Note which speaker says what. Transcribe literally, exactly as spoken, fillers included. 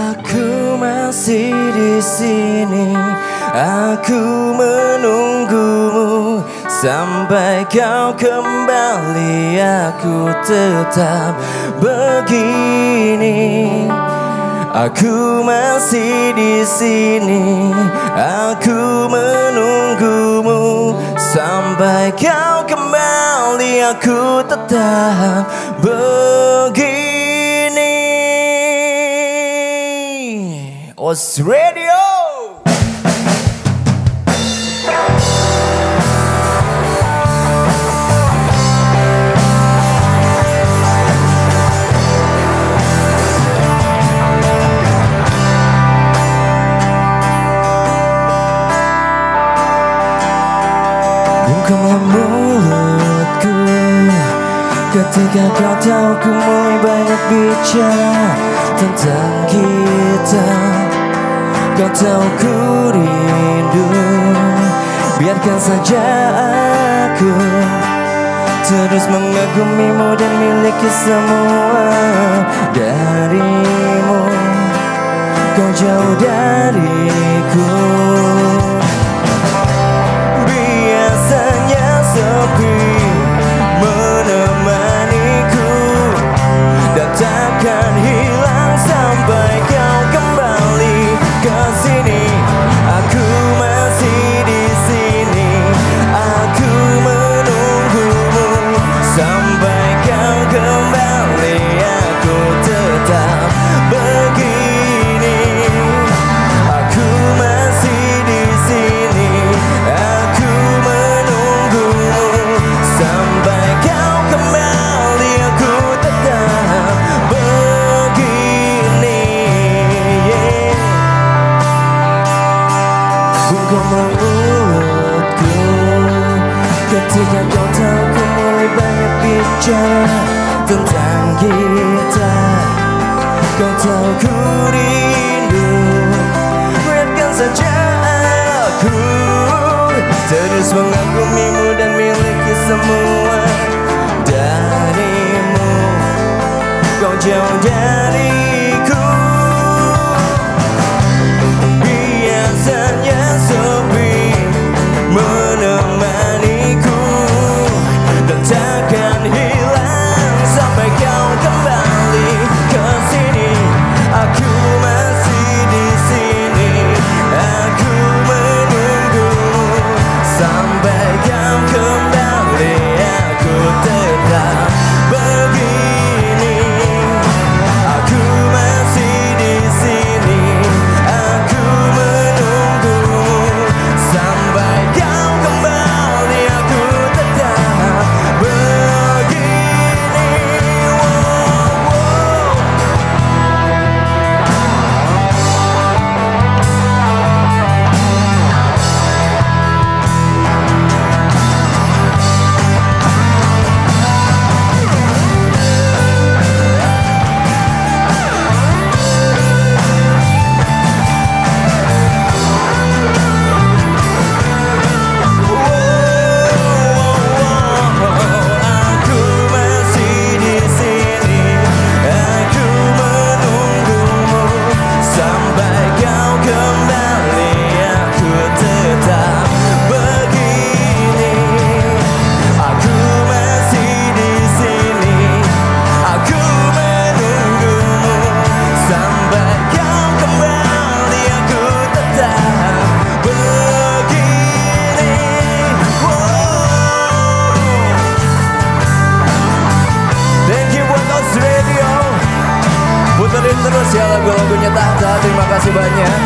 Speaker 1: Aku masih di sini, aku menunggumu sampai kau kembali. Aku tetap begini. Aku masih di sini, aku menunggumu sampai kau kembali. Aku tetap begini. Oz Radio. Bukalah mulutku ketika kau tahu ku mulai banyak bicara tentang kita. Kau tahu ku rindu, biarkan saja aku terus mengagumimu dan miliki semua darimu. Kau jauh dariku, biasanya sepi menemaniku dan takkan hilang sampai kau kembali ke sini. Aku masih di sini, aku menunggumu sampai kau kembali. Aku tetap begini. Aku masih di sini, aku menunggumu sampai kau kembali. Aku tetap begini. Bukalah mulutku ketika kau tahu ku mulai banyak bicara tentang kita. Kau tahu ku rindu, biarkan saja aku terus mengagumimu dan miliki semua darimu. Kau jauh dariku, biasanya sepi menemaniku dan takkan hilang sampai kau kembali ke sini. Aku masih di sini, aku menunggumu sampai kau kembali. Aku tetap begini. Aku masih di sini, aku menunggumu sampai kau kembali. Aku tetap begini. Wow, wow. Aku masih di sini, aku menunggumu sampai kau kembali. Aku tetap begini. Aku masih di sini, aku menunggumu sampai kau kembali. Aku tetap begini. Wow. Thank you buat Oz Radio. Puterin terus ya lagu-lagunya Tahta. Terima kasih banyak.